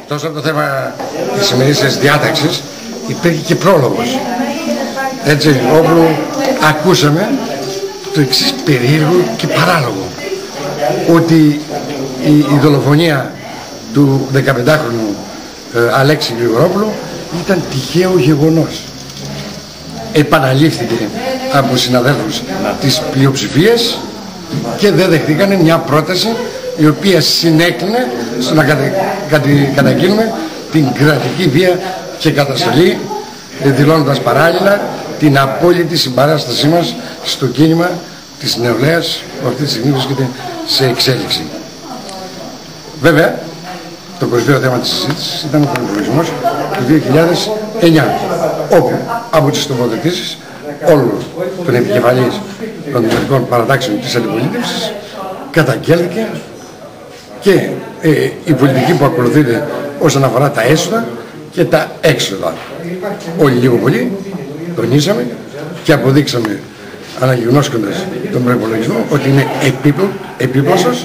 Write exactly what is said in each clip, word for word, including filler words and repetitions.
Εκτός από το θέμα της ημερήσιας διάταξης, υπήρχε και πρόλογος. Έτσι, όπου ακούσαμε το εξής περίεργο και παράλογο. Ότι η, η δολοφονία του δεκαπεντάχρονου ε, Αλέξη Γρηγορόπουλου ήταν τυχαίο γεγονός. Επαναλήφθηκε από συναδέλφους της πλειοψηφίας και δεν δεχτήκανε μια πρόταση η οποία συνέκλεινε στο να κατα... κατα... καταγγείλουμε την κρατική βία και καταστολή, δηλώνοντας παράλληλα την απόλυτη συμπαράστασή μας στο κίνημα της νεολαίας που αυτή τη στιγμή βρίσκεται σε εξέλιξη. Βέβαια, το κορυφαίο θέμα της συζήτησης ήταν ο προϋπολογισμός του δύο χιλιάδες εννιά, όπου από τις τοποθετήσεις όλων των επικεφαλής των δημοτικών παρατάξεων της αντιπολίτευσης καταγγέλθηκε και ε, η πολιτική που ακολουθείται όσον αφορά τα έσοδα και τα έξοδα. Όλοι λίγο πολύ τονίσαμε και αποδείξαμε, αναγνώσκοντας τον προϋπολογισμό, ότι είναι επίπλωσος,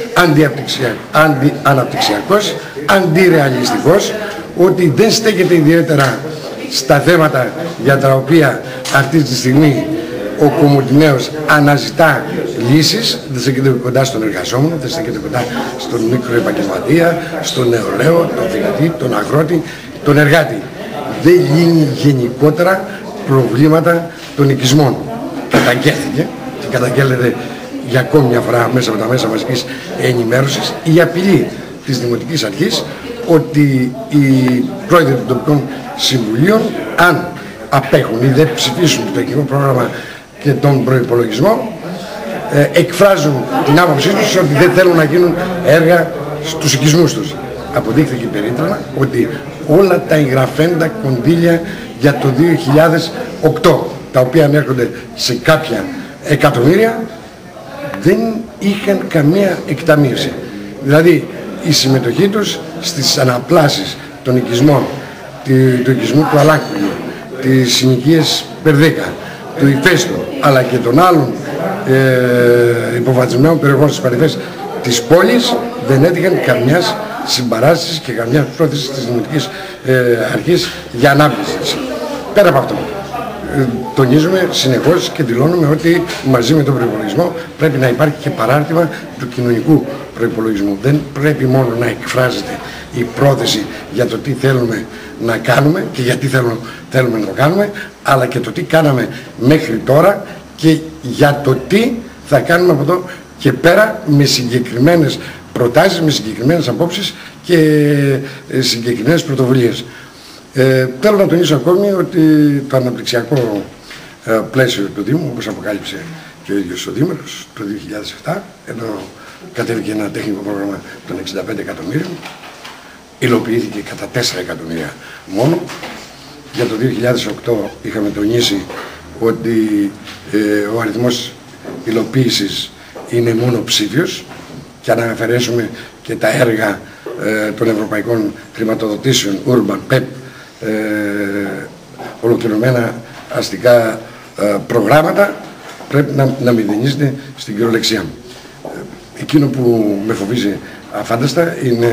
αντι-αναπτυξιακός, αντιρεαλιστικός, ότι δεν στέκεται ιδιαίτερα στα θέματα για τα οποία αυτή τη στιγμή ο Κομωτινέος αναζητά λύσεις. Δεν στέκεται κοντά στον εργαζόμενο, δεν στέκεται κοντά στον μικροεπαγγελματία, στον νεολαίο, τον φυγατή, τον αγρότη, τον εργάτη. Δεν λύνει γενικότερα προβλήματα των οικισμών. Καταγγέλθηκε και καταγγέλλεται για ακόμη μια φορά μέσα από τα μέσα μαζικής ενημέρωσης η απειλή της Δημοτικής Αρχής ότι οι πρόεδροι των τοπικών συμβουλίων, αν απέχουν ή δεν ψηφίσουν το εκλογικό πρόγραμμα και τον προϋπολογισμό, ε, εκφράζουν την άποψή τους ότι δεν θέλουν να γίνουν έργα στους οικισμούς τους. Αποδείχθηκε περίτρανα ότι όλα τα εγγραφέντα κονδύλια για το δύο χιλιάδες οκτώ, τα οποία ανέρχονται σε κάποια εκατομμύρια, δεν είχαν καμία εκταμείωση. Δηλαδή η συμμετοχή τους στις αναπλάσεις των οικισμών, του οικισμού του Αλάκουλου, της συνοικίας Περδέκα, του Ηφαίστου, αλλά και των άλλων ε, υποβαθμισμένων περιοχών στις παρυφές της πόλης, δεν έτυχαν καμιάς συμπαράστασης και καμιά πρόθεση της Δημοτικής ε, Αρχής για ανάπτυξη. Πέρα από αυτό, ε, τονίζουμε συνεχώς και δηλώνουμε ότι μαζί με τον προϋπολογισμό πρέπει να υπάρχει και παράρτημα του κοινωνικού προϋπολογισμού. Δεν πρέπει μόνο να εκφράζεται η πρόθεση για το τι θέλουμε να κάνουμε και γιατί θέλουμε, θέλουμε να το κάνουμε, αλλά και το τι κάναμε μέχρι τώρα και για το τι θα κάνουμε από εδώ και πέρα, με συγκεκριμένες προτάσεις, με συγκεκριμένες απόψεις και ε, συγκεκριμένες πρωτοβουλίες. Ε, θέλω να τονίσω ακόμη ότι το αναπτυξιακό ε, πλαίσιο του Δήμου, όπως αποκάλυψε και ο ίδιος ο Δήμαρχος το δύο χιλιάδες επτά, ενώ κατέβηκε ένα τεχνικό πρόγραμμα των εξήντα πέντε εκατομμύριων, υλοποιήθηκε κατά τέσσερα εκατομμύρια μόνο. Για το δύο χιλιάδες οκτώ είχαμε τονίσει ότι ε, ο αριθμός υλοποίησης είναι μόνο ψήφιος, και αν αφαιρέσουμε και τα έργα ε, των ευρωπαϊκών χρηματοδοτήσεων Urban πεπ, ε, ολοκληρωμένα αστικά ε, προγράμματα, πρέπει να, να μηδενίζεται στην κυριολεξία. Ε, εκείνο που με φοβίζει αφάνταστα είναι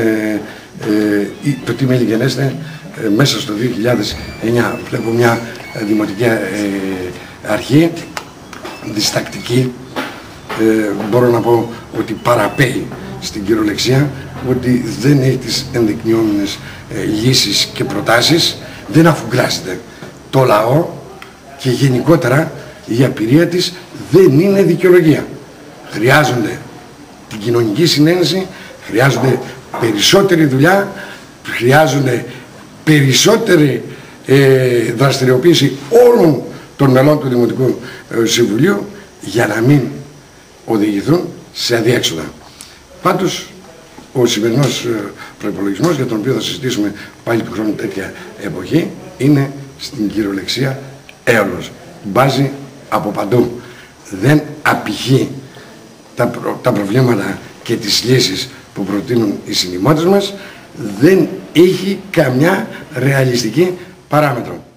ε, το τι μελιγενέστε ε, μέσα στο δύο χιλιάδες εννιά. Βλέπω μια ε, δημοτική ε, αρχή διστακτική, ε, μπορώ να πω ότι παραπέει στην κυριολεξία, ότι δεν έχει τις ενδεικνυόμενες ε, λύσεις και προτάσεις, δεν αφουγκράζεται το λαό και γενικότερα η απειρία της δεν είναι δικαιολογία. Χρειάζονται την κοινωνική συνένεση, χρειάζονται περισσότερη δουλειά, χρειάζονται περισσότερη ε, δραστηριοποίηση όλων των μελών του Δημοτικού ε, Συμβουλίου για να μην οδηγηθούν σε αδιέξοδα. Πάντως, ο σημερινός ε, προϋπολογισμός, για τον οποίο θα συζητήσουμε πάλι του χρόνου τέτοια εποχή, είναι στην κυριολεξία έολος. Μπάζει από παντού. Δεν απηχεί τα, προ, τα προβλήματα και τις λύσεις που προτείνουν οι συνημότες μας, δεν έχει καμιά ρεαλιστική παράμετρο.